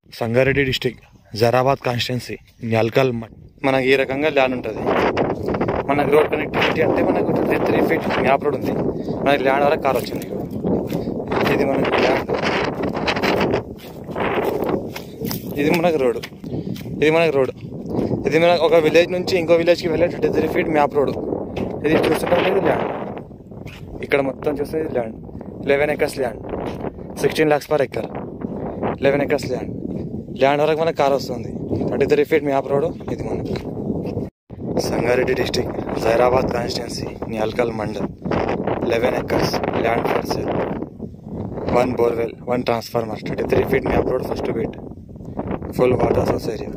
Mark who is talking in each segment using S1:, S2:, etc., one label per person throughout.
S1: Sangareddy district Zaheerabad constituency Nyalkal మనకి ఈ రకంగా ల్యాండ్ ఉంటుంది. మనకు రోడ్ కనెక్టివిటీ అంటే మనకు 3 feet మ్యాప్ రోడ్ ఉంది. మనకి ల్యాండ్ వరకు కార్ వచ్చింది. ఇది మనకి ల్యాండ్, ఇది మనకు రోడ్, ఇది మనకి రోడ్. ఇది మనకు ఒక విలేజ్ నుంచి ఇంకో విలేజ్కి వెళ్ళే 23 feet మ్యాప్ రోడ్. ఇది చూస్తుంటే ఇది ల్యాండ్. ఇక్కడ మొత్తం చూస్తే ఇది land 11 acres land, 16 lakhs per acre. 11 acres land. Land వరకు మనకు కార్ వస్తుంది. 33 feet మ్యాప్ రోడ్. ఇది మనకు Sangareddy district Zaheerabad constituency Nyalkal mandal. 11 acres land for sale. 1 borewell, 1 transformer, 33 feet map road. First beat, full water source area.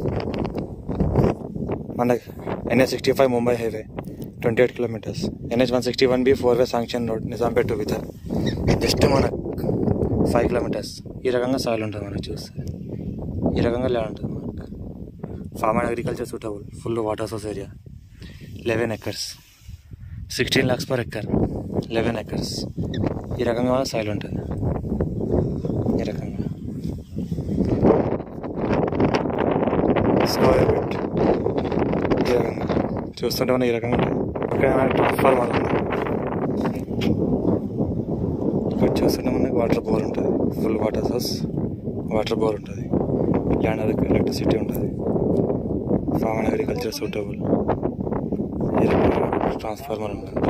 S1: మనకి NH65 Mumbai highway 28 kilometers. NH161B 4-way sanction road Nizampet to Bidar. Just మనకు 5 kilometers. ఈ రకంగా soil ఉంటుంది మనకు చూస్తే. ఈ రకంగా ల్యాండ్ ఉంటుంది మనకు. Farm and agriculture suitable, full water source area. 11 acres, 16 lakhs per acre. 11 acres. ఈ రకంగా మన సాయిల్ ఉంటుంది. ఈ రకంగా స్క్వేర్ ఫీట్. ఈ రకంగా చూస్తుంటే మనం ఈ రకంగా ఉంటుంది. ట్రాన్స్ఫార్మర్ ఉంది. ఇక్కడ చూస్తుంటే మనకి వాటర్ బోర్ ఉంటుంది. Full water source, water bore ఉంటుంది. ల్యాండ్ అదొక ఎలక్ట్రిసిటీ ఉంటుంది. Farm and agriculture suitable. ఈ రకంగా ట్రాన్స్ఫార్మర్ ఉంటుంది.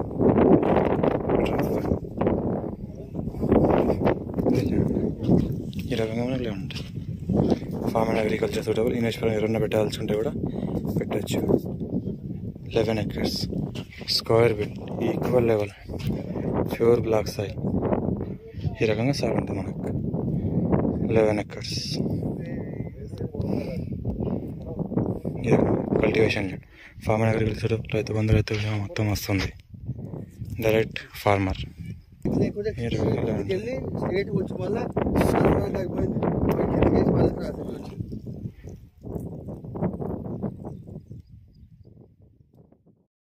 S1: ఈ రకంగా మనకి ల్యాండ్ ఉంటుంది. Farm and agriculture suitable. Investment ఎవరైనా పెట్టాల్సి ఉంటే కూడా పెట్టచ్చు. 11 acres, square feet, equal level, pure black soil. ఈ రకంగా సాయిల్ ఉంటుంది మనకు. 11 acres. ఈ రకంగా cultivation land. Farm and agriculture Rythu Bandhu, Rythu Bima మొత్తం వస్తుంది. Direct farmer. ఈ రకంగా